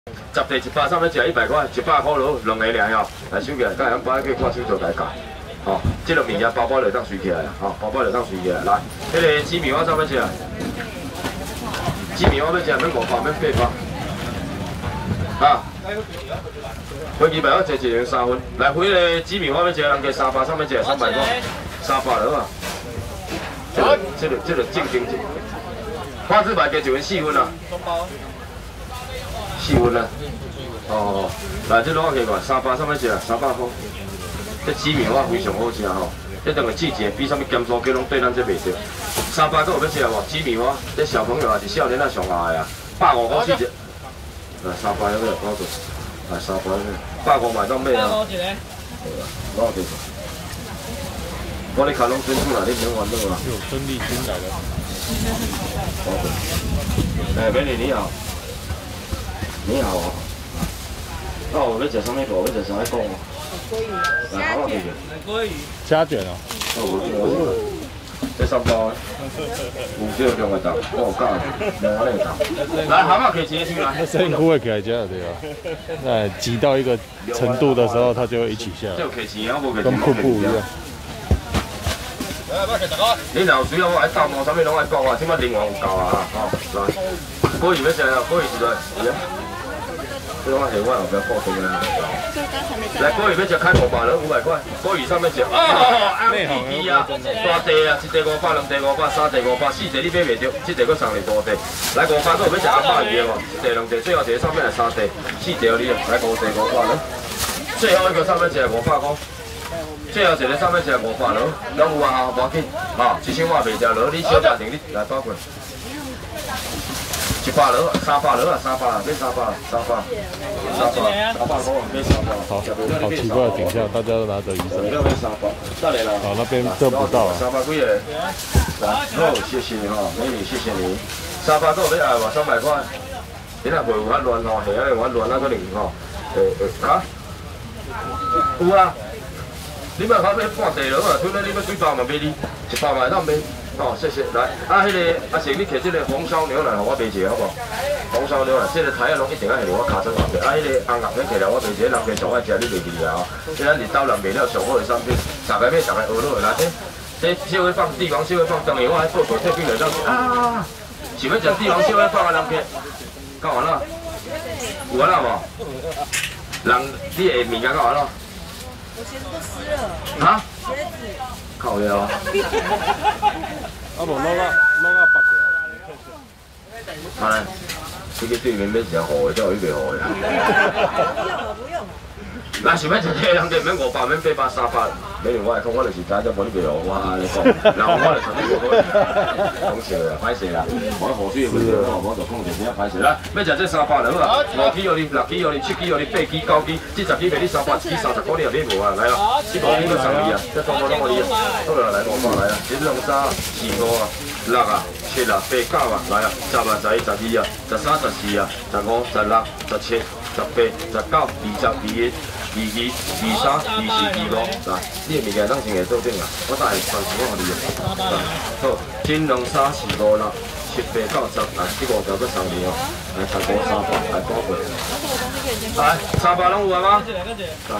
十地100，上面食100块，100块咯，2个尔吼。来收起来，甲人摆去看手头来教。吼，这个物件包包就当随起来啦，吼，包包就当随起来。来，迄个紫米花上面食，紫米花要食免500，免800。啊，飞机牌我坐一人3分。来，回个紫米花要食，人家300，上面食300块，300了嘛。这个正经。花枝牌加一份4分啊。4分啊。哦，来，这拢我加看，300上面食300块。这紫米花非常好食吼，这两个季节比什么咸酥鸡拢对咱这袂着。300个有要食无？紫米花，这小朋友也是少年仔上爱啊，150块4只。来300那个多少？来300那个，150买当买啊。我给你。我咧卡拢珍珠啦，你免烦恼啦。有孙丽君来了。哎，美女你好。你好啊。哦，要食什么锅？要食啥讲哦？来，好，谢谢。鲑鱼。虾卷哦。哦，这3包，有这两个档，我有教，两个档。来，蛤蟆可以直接出来。那声音不会起来这样对吧？那挤到一个程度的时候，它就会一起下来。跟瀑布一样。你若有需要，我爱斗毛，啥物拢爱讲啊，即摆零元有够啊，吼，来，鲑鱼要食啊，鲑鱼是来，这种下碗后边放这个。来，鲑鱼要食开500了，500块。鲑鱼上面写红弟弟啊，大地啊，1地500，2地500，3地500，4地你买袂着，这地搁送你大地。来500个要食阿爸鱼的无？1地2地，最后一个上面来3地，4地你来5地500了。最后一个上面写500块。最后一个上面写500了，拢有啊，无要紧，吼，1000瓦袂着了，你小家庭你来包过。100了，300了啊，300了，变300了，300块，变300。好奇怪的景象，大家都拿着雨伞。好，那边得不到啊。300几个，好，谢谢哈，美女，谢谢你。300个要爱无？300块。你若袂有法乱吼，下有法乱那可能吼，啊，有啊。你莫考买半地了啊，剩了你要几包嘛买你，100块当买。哦，谢谢。来，啊，迄个阿成，你摕这个红烧牛奶，互我买一个好无？红烧牛奶，这个台啊，拢一定要下我卡层后壁。啊，迄个红鸭片摕来我买一个，人家上爱食，你袂记啊？这咱日斗人卖了上好的产品，大家买，大家学落来。这小尾放帝王小尾放，当然我还做做特别来当啊！想要食帝王小尾放的人片，讲完了，有完了无？人，你的物件讲完了？我鞋子都湿了。啊？鞋子。靠腰。啊无弄啊拔起来。啊，这个对面要食糊的，才有迄个糊的。不用。那想要食这个人就免500，免800、300，美女我来讲，我就是知这无你袂糊，我安尼讲，然后我就从你讲笑啦，歹势啦，我河水的问题，我就讲一声歹势啦。要食这300了好啊，5支予你，6支予你，7支予你，8支9支，这10支卖你300，支30块你也买无啊，来啊，这5支都送你啊，这全部拢我你啊，好啦，来500来啊，这2、3、4、5啊，6啊、7啊、8、9啊，来啊，10啊、11、12啊、13、14啊、15、16、17、18、19、20、21、22、23、24、25，来，你的物件咱先下桌顶啊，我等下传钱我予你啊。好，1、2、3、4、5、6、7、8、9、10，来，这5条搁送你哦。来，100、300，来多过。来，300拢有啊吗？来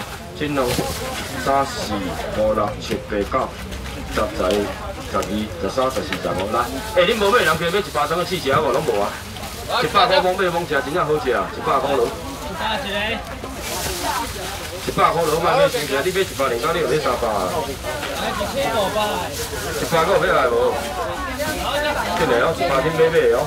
，1、2、3、4、5、6、7、8、9、10、11、12、13、14、15，来，你无买人家买100张个试食无？拢无啊？100块罔买罔食，真正好食啊！100块咯。100块落买先食，你买100零九，你有买300啊？100个有买来无？进来哦，100斤买哦。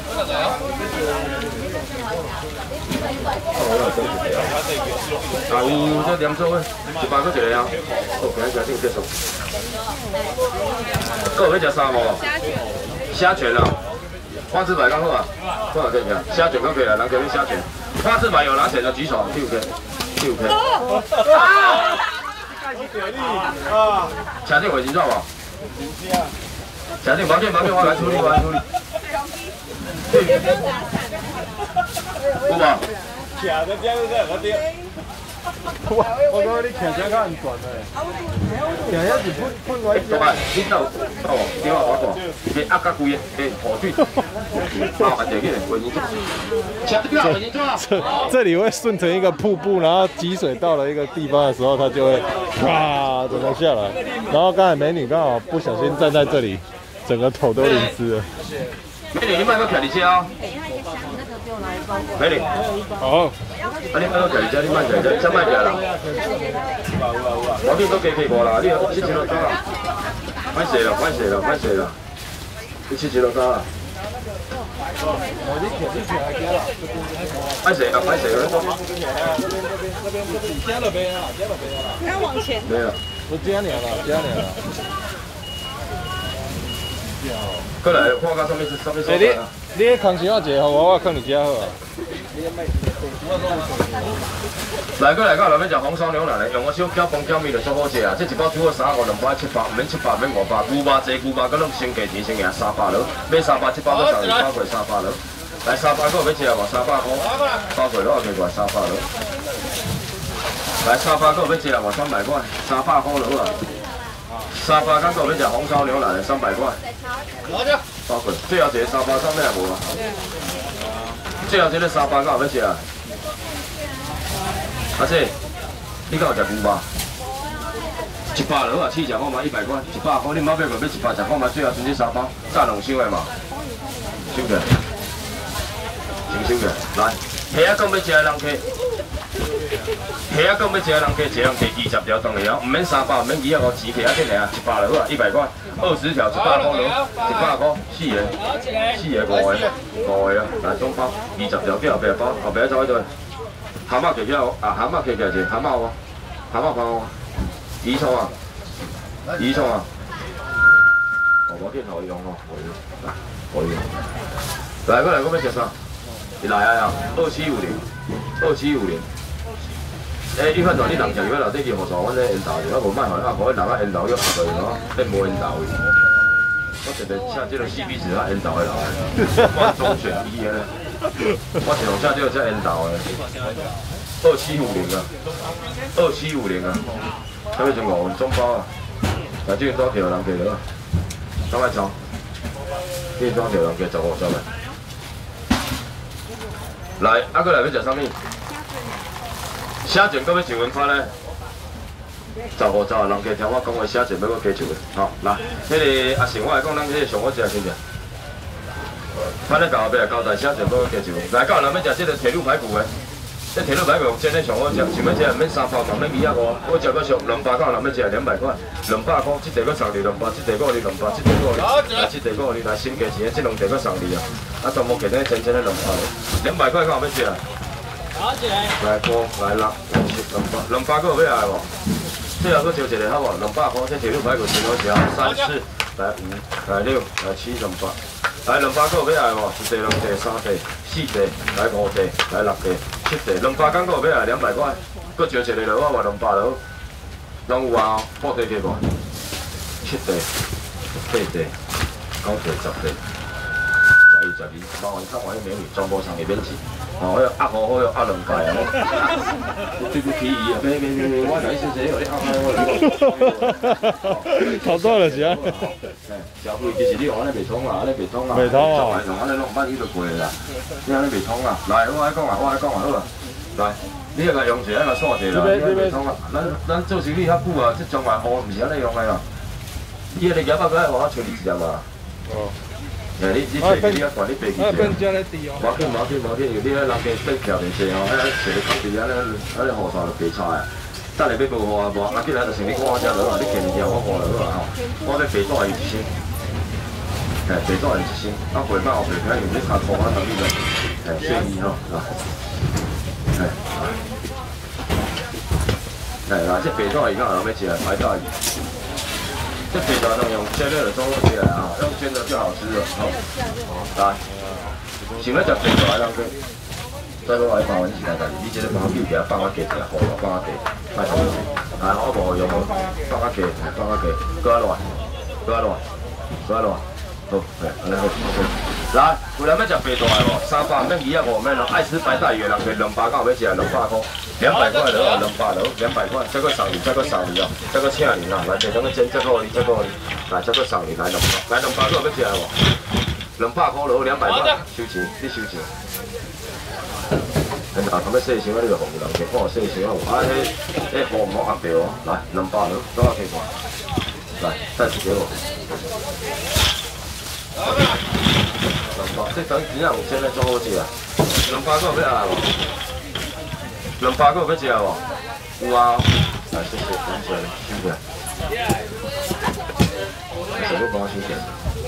啊，有这连做的，100个一个啊。好，今日食定结束。各有要食啥无？虾卷啊，花枝白刚好啊，多少可以吃？虾卷都可以了，人可以虾卷。花枝白有拿钱的举手，6K。啊！车顶卫生纸无？车顶旁边我来处理。有无？ 我讲你骑车较安全嘞，骑遐是喷我。大摆，你到电话我大，你压甲规个河水，啊，就去回泥做。这里会顺成一个瀑布，然后积水到了一个地方的时候，它就会啪整个下来。然后刚才美女刚好不小心站在这里，整个头都淋湿了。美女，你卖个漂移车哦。美女，好。啊，你卖个漂移车，你卖漂移车，车卖漂啦。我边都加起无啦，你7千落走啦。歹势啦，歹势啦，歹势啦。你7千落走啦。歹势啦，歹势啦。加了没啊？加了没有啦？要往前。没有，我加了啦，加了啦。过来，看到上面是上面。你空时我坐，我放你家好啊。来过来，到内面食红烧牛腩嘞，用我小搅饭搅面就足好食啊！这一包煮好3个，2包700，免700，免500，牛肉济，牛肉搁拢先价钱先赢300了，买300700搁12包过300了。来300个要吃啊无？300块，包过了，加过300了。来300个要吃啊无？300块，300块了啊。300敢个要吃红烧牛腩300块。包过，最后一个300上面也无啊。最后这个300个要吃啊？阿姐，你敢有食牛肉？100了啊，试食看嘛，100块，100块，你妈买个要100食看嘛，最后剩这3包，炸2箱的嘛，收起来，先收起来。来，虾仔讲要食的人客，虾仔讲要食的人客，一人提20条当然哦，唔免300，唔免250钱，虾仔紧来啊，100了啊，100块，20条100块了，100块，4个，4个5个啊，来总包20条，叫后壁包，后壁走一堆。蛤蟆起起啊，蛤蟆起起是蛤蟆哦，蛤蟆包哦，鱼葱啊，鱼葱啊，哦，我见头用哦，来，可以。来，过来，我要食啥？你来啊，2750，2750。你反正你人食药了，这期互送阮咧烟豆，我无卖互你啊，互你人啊烟豆约合落去咯，变无烟豆的。我特别请这个CP值啊烟豆的来，万中选一的咧。我是用下这个叫烟豆的，2750啊，2750啊，差不多就5份总包啊。来，这个多条人给了，赶快装，这个多条人给15张来。来，啊，过来要食啥物？写钱搁要1份发咧，15人加听我讲话，写钱要搁加1份。好，来，迄个阿成，我来讲，咱迄个上好食先食。反正到后壁交代写钱要搁加1份。来，到人要食这个铁路排骨的，这铁路排骨真的上好食，想要吃免300嘛，免250，我食个俗200到人要食200块，200块，这地搁送你200，这地搁你200，这地搁你，来这地搁你，来新价钱，这2地搁送你啊。啊，全部给那真正的200块，敢有要吃啊？来5、来6、来7、200个要来无？最后搁招一个好无？200块，这铁路排骨真好食，3、4、来5、来6、来7、200，来200个要来无？1地、2地、3地、4地，来5地、来6地、7地，200敢个要来200块，搁招一个落我话200落，拢有啊，8地加无？7地、8地、9地、10地。12、包完看完迄美女，全部上个免钱。哦，迄压好好哟，压2届啊！最不便宜啊！别，我来试试，我你压开我。好多了是啊。消费其实你用安尼袂通啊，安尼袂通啊。袂通啊。用安尼弄慢伊就过啦。你安尼袂通啊！来，我来讲啊，好啊。来，你个用一下，个锁一下啦，你袂通啊。咱做生意较久啊，这将来乌毋是安尼用的啦。伊个夹巴个爱互我找20只嘛。哦。你白记啊，管你白记啊！冇紧，有你迄人家变漂面势吼，迄坐咧隔壁安尼雨伞就白菜啊。等下要无雨啊，无啊，今日就先你看我遮落啊，你见物件我看落啊吼。我要白带伊1箱，白带伊1箱，啊袂歹后袂歹，用你卡拖啊等你个，建议吼，来，这白带伊敢有人要吃啊？白带鱼。这肥肠用煎热的中肉起来啊，用煎的就好吃了。好，来，想要食肥肠的人去，再搁来放阮其他代志。你这个放去给它放啊加一下，好了放啊加，卖什么？来，我无用无，放啊加，搁啊热，搁啊热，好，安尼好。 来，有人要食白大的无？300免250免咯，爱吃白带鱼的人可以200到要食200块，200块了哦，200了，200块，这个送你，这个送你哦，这个请你啦，来，这个煎，这个你，这个你，来，这个送你，来200，来200个要食无？200块了，200块，收钱，你收钱。啊，咁要细箱啊，你就红人去看细箱啊，有啊，迄红毛红白哦，来200了，多少钱看？来，再次给我。200，这等钱啊，有钱来做好食啊。200个要爱无？200个要食无？有啊。来，谢谢，谢谢，谢谢。谢谢帮我谢谢。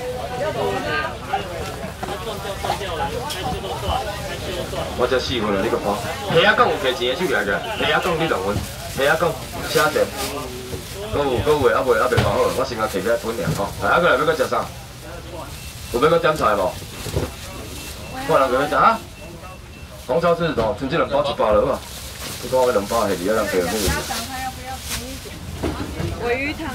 我才4份了，你个看。虾仔讲有摕钱的手举起来，虾仔讲你2份，虾仔讲写者，搁有啊未搞好，我先甲摕起来分尔吼。来，啊，过来要搁食啥？有要搁点菜无？我人要食啊？红烧狮子头，剩这2包100了吧？你讲我2包下底，让别人那个。 尾鱼汤。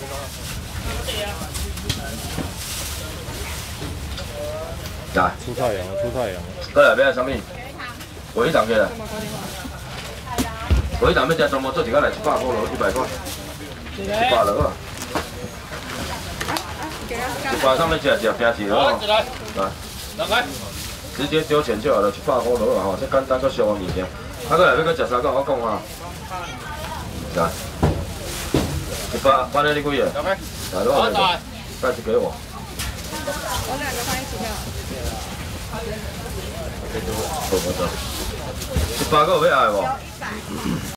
来， 出太阳了，出太阳了。 过来要啥物？尾鱼汤起来。尾鱼汤要食全部做一个来100块咯，100块，100了啊。100上面食平时咯，来，直接丢钱就好了，100块了吼，这简单搁俗的物件。啊，过来要搁食啥个？我讲啊。来，100，放在你几个？来，多少？再次给我。 我2个放一起票。 100个有要爱无？